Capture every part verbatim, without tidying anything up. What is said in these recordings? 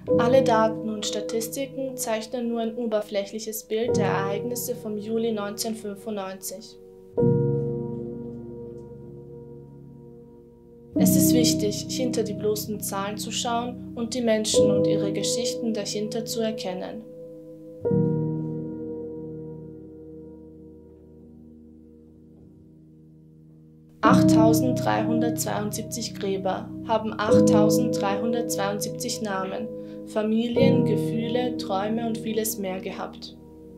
Alle Daten und Statistiken zeichnen nur ein oberflächliches Bild der Ereignisse vom Juli neunzehnhundertfünfundneunzig. Es ist wichtig, hinter die bloßen Zahlen zu schauen und die Menschen und ihre Geschichten dahinter zu erkennen. achttausenddreihundertzweiundsiebzig Gräber haben achttausenddreihundertzweiundsiebzig Namen, Familien, Gefühle, Träume und vieles mehr gehabt.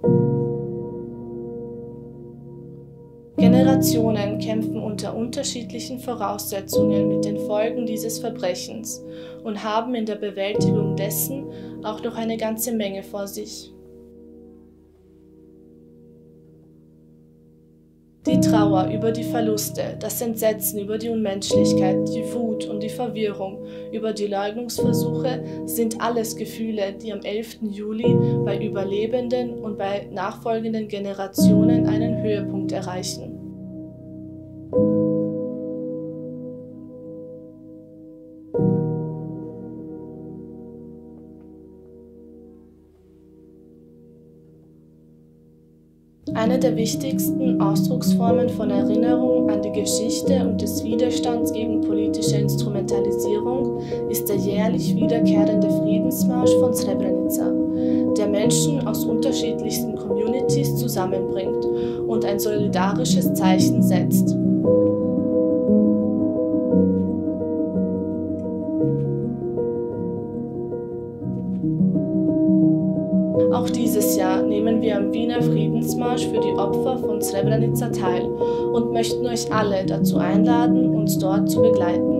Generationen kämpfen unter unterschiedlichen Voraussetzungen mit den Folgen dieses Verbrechens und haben in der Bewältigung dessen auch noch eine ganze Menge vor sich. Die Trauer über die Verluste, das Entsetzen über die Unmenschlichkeit, die Wut und die Verwirrung über die Leugnungsversuche sind alles Gefühle, die am elften Juli bei Überlebenden und bei nachfolgenden Generationen einen Höhepunkt erreichen. Eine der wichtigsten Ausdrucksformen von Erinnerung an die Geschichte und des Widerstands gegen politische Instrumentalisierung ist der jährlich wiederkehrende Friedensmarsch von Srebrenica, der Menschen aus unterschiedlichsten Communities zusammenbringt und ein solidarisches Zeichen setzt. Auch dieses Jahr nehmen wir am Wiener Friedensmarsch für die Opfer von Srebrenica teil und möchten euch alle dazu einladen, uns dort zu begleiten.